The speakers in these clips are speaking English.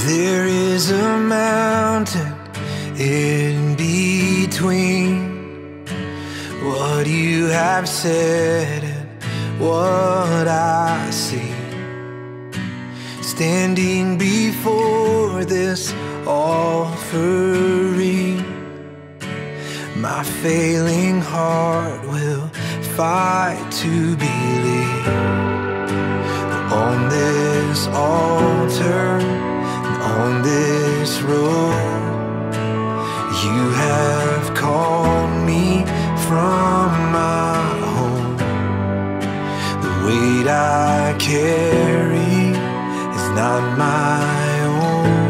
There is a mountain in between what you have said and what I see. Standing before this offering, my failing heart will fight to believe that on this altar, on this road, you have called me from my home. The weight I carry is not my own.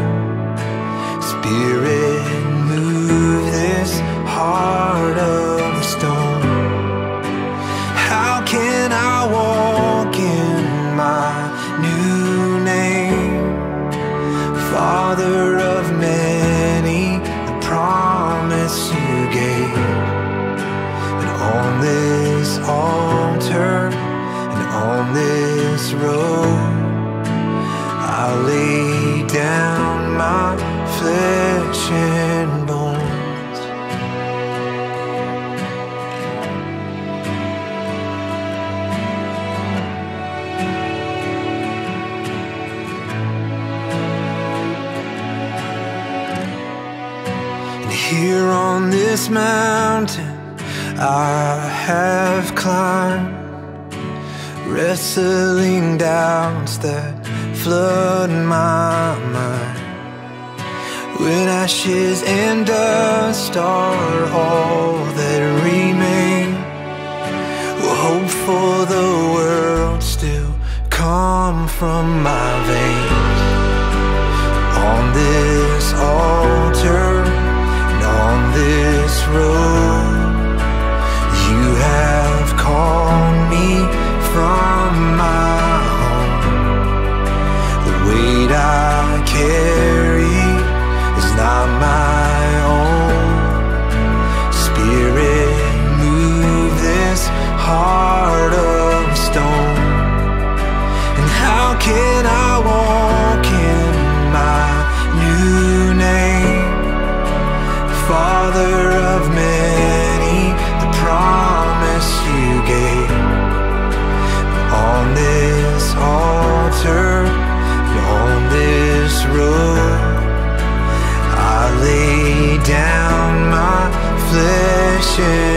Spirit, move this heart of stone. How can I walk in my new name? Father of many, the promise you gave. And on this altar and on this road, I lay down my flesh and bones. Here on this mountain I have climbed, wrestling doubts that flood my mind. When ashes and dust are all that remain, will hope for the world still come from my veins. On this altar, on this road, you have called me from my home. The weight I carry is not my own. Spirit, move this heart of stone. And how can I walk in my new name? Father of many, the promise you gave. On this altar and on this road, I lay down my flesh and